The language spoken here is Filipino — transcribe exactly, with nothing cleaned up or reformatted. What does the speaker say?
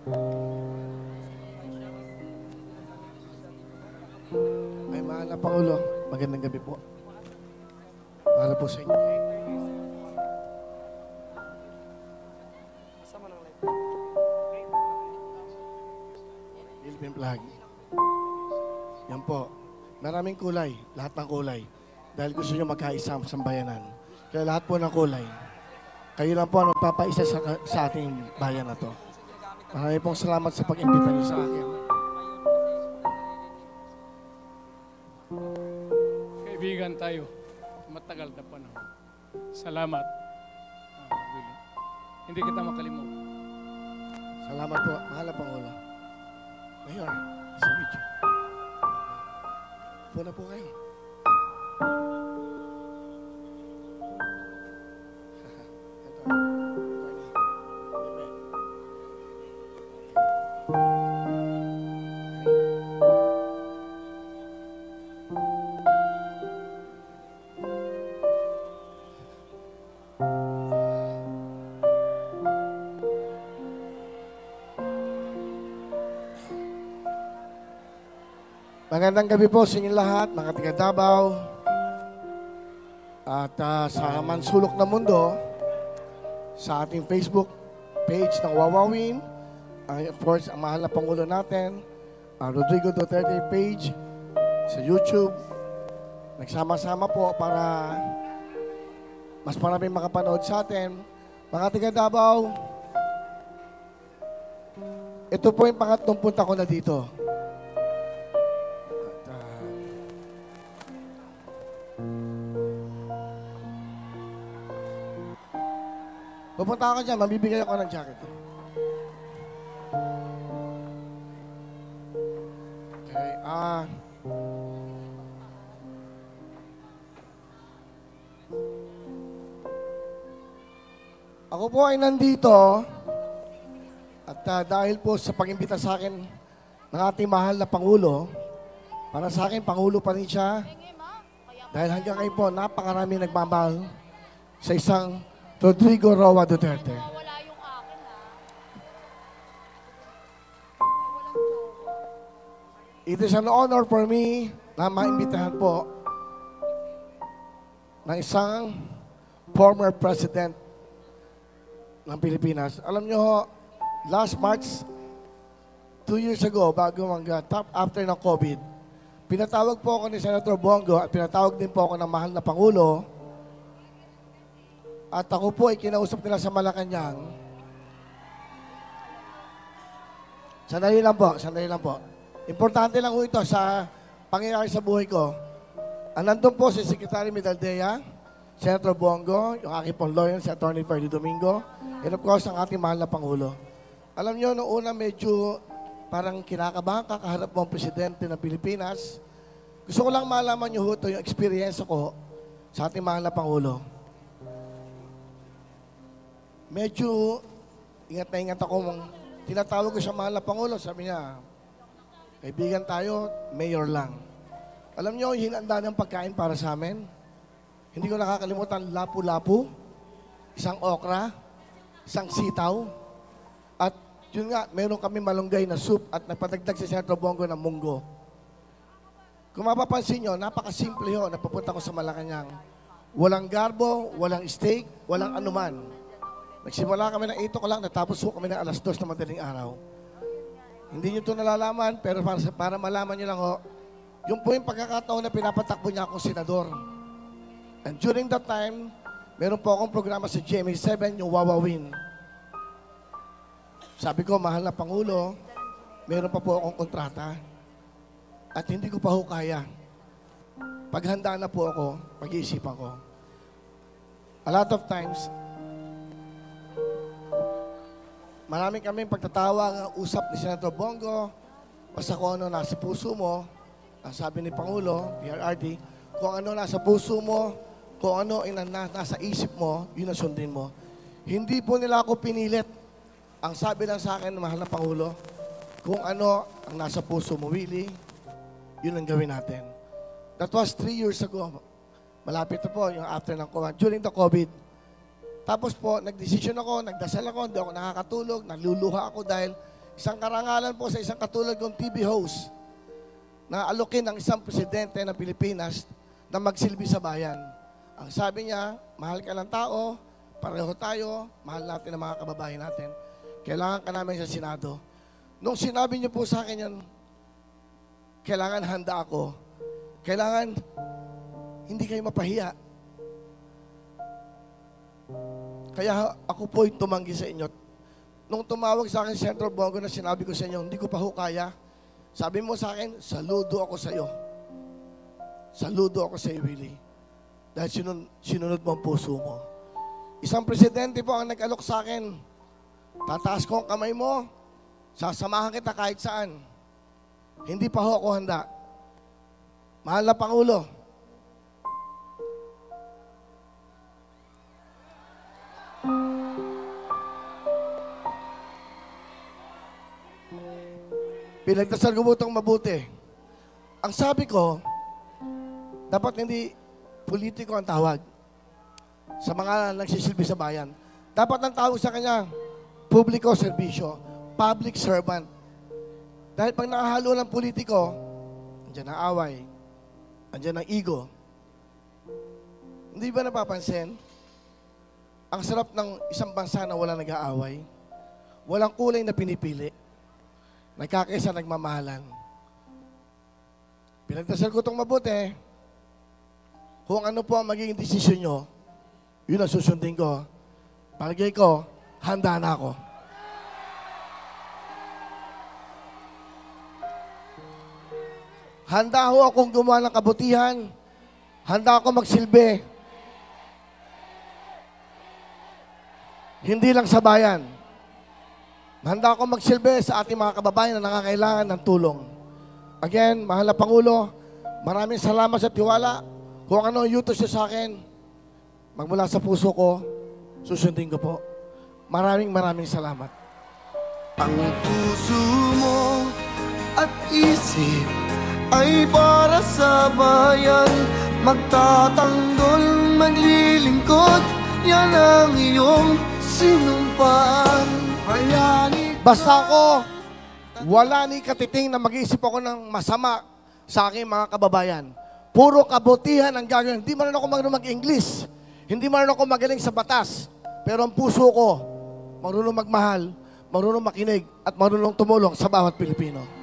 Ay, mahal na Pangulo, magandang gabi po. Mahal po sa inyo. Philippine flag. Yan po. Maraming kulay, lahat ng kulay. Dahil gusto nyo magkaisa sa bayanan. Kaya lahat po ng kulay. Kayo lang po ang magpapaisa sa, sa ating bayan na to. Maraming pong salamat sa pag-imbita niyo sa akin. Kaibigan tayo, matagal na panahon. Salamat. Ah, Willie. Hindi kita makalimutan. Salamat po. Mahal na Pangulo. Mayor, sa video. Po na po kayo. Magandang gabi po sa inyong lahat, mga taga Davao. At uh, sa mansulok na mundo, sa ating Facebook page ng Wawawin, uh, of course, ang mahal na Pangulo natin, uh, Rodrigo Duterte page, sa YouTube. Nagsama-sama po para mas maraming makapanood sa atin. Mga taga Davao, ito po yung pangatlong punta ko na dito. Pupunta ako dyan, mabibigay ako ng jacket. Okay, ah... Uh, ako po ay nandito at uh, dahil po sa pag-imbita sa akin ng ating mahal na Pangulo, para sa akin, Pangulo pa rin siya. Dahil hanggang ngayon po, napakarami nagmamahal sa isang Rodrigo Roa Duterte. It is an honor for me na maimbitahan po ng isang former president ng Pilipinas. Alam nyo ho, last March, two years ago, bago mag-top after ng COVID, pinatawag po ako ni Senator Bongo at pinatawag din po ako ng mahal na Pangulo. At ako po ay kinausap nila sa Malacanang. Sandali lang po, sandali lang po. Importante lang po ito sa pangyayari sa buhay ko. Ang nandun po si Secretary Medaldea, Senator Bongo, yung aking pong lawyer, si Attorney Ferdy Domingo, and of course, ang ating mahal na Pangulo. Alam nyo, noong una medyo parang kinakabahan ka, kaharap mo ang Presidente ng Pilipinas. Gusto ko lang malaman nyo ito, yung experience ko sa ating mahal na Pangulo. Medyo, ingat na ingat ako, tinatawag ko siya mahal na Pangulo, sabi niya, kaibigan tayo, mayor lang. Alam niyo, hinanda ng pagkain para sa amin. Hindi ko nakakalimutan, lapu-lapu, isang okra, isang sitaw, at yun nga, meron kami malunggay na soup at napadagdag si Senator Bongo ng munggo. Kung mapapansin nyo, napakasimple ho, napapunta ko sa Malacanang. Walang garbo, walang steak, walang anuman. Nagsimula kami ng eight o'clock, natapos po kami ng alas dos na madaling araw. Hindi nyo ito nalalaman, pero para, para malaman nyo lang ho, yung po yung pagkakataon na pinapatakbo niya akong senador. And during that time, meron po akong programa sa G M A seven, yung Wawawin. Sabi ko, mahal na Pangulo, meron pa po akong kontrata at hindi ko pa ho kaya. Paghanda na po ako, pag-iisipan ko. A lot of times, marami kaming pagtatawag, usap ni Senator Bongo, basta kung ano nasa puso mo, ang sabi ni Pangulo, P R R D, kung ano nasa puso mo, kung ano ina, na, nasa isip mo, yun ang sundin mo. Hindi po nila ako pinilit. Ang sabi lang sa akin, mahal na Pangulo, kung ano ang nasa puso mo, Willie, yun ang gawin natin. That was three years ago. Malapit na po, yung after ng COVID, during the COVID. Tapos po, nag-decision ako, nagdasal ako, hindi ako nakakatulog, naluluha ako dahil Isang karangalan po sa isang katulad kong T V host na alokin ng isang presidente ng Pilipinas na magsilbi sa bayan. Ang sabi niya, mahal ka ng tao, pareho tayo, mahal natin ang mga kababayan natin. Kailangan ka namin sa Senado. Nung sinabi niyo po sa akin yan, kailangan handa ako. Kailangan hindi kayo mapahiya. Kaya ako po'y tumanggi sa inyo. Nung tumawag sa akin si Senator Bongo na sinabi ko sa inyo, hindi ko pa ho kaya. Sabi mo sa akin, saludo ako sa iyo. Saludo ako sa iyo, Willie. Dahil sinun sinunod mo ang puso mo. Isang presidente po ang nag-alok sa akin. Tataas ko ang kamay mo, sasamahan kita kahit saan. Hindi pa ho ako handa. Mahal na Pangulo, pinagdasal ko po itong mabuti. Ang sabi ko, dapat hindi politiko ang tawag sa mga nagsisilbi sa bayan. Dapat ang tawag sa kanya, publiko serbisyo, public servant. Dahil pag nakahalo ng politiko, andyan ang away, andyan ang ego. Hindi ba napapansin? Ang sarap ng isang bansa na walang nag-aaway, walang kulay na pinipili, nagkakaisa nagmamahalan. Pinagdasal ko itong mabuti. Kung ano po ang magiging desisyon nyo, yun ang susundin ko. Palagay ko, handa na ako. Handa ho akong gumawa ng kabutihan. Handa ako magsilbi. Hindi lang sa bayan. Handa ako magsilbi sa ating mga kababayan na nangangailangan ng tulong. Again, mahal na Pangulo, maraming salamat sa tiwala. Kung ano ang yutos niyo sa akin, magmula sa puso ko, susundin ko po. Maraming maraming salamat. Ang puso mo at isip ay para sa bayan. Magtatanggol, maglilingkod, yan ang iyong sinumpaan. Bayani. Basta ako, wala ni katiting na mag-iisip ako ng masama sa aking mga kababayan. Puro kabutihan ang gagawin. Hindi man ako marunong mag-English. Hindi man ako magaling sa batas. Pero ang puso ko, marunong magmahal, marunong makinig, at marunong tumulong sa bawat Pilipino.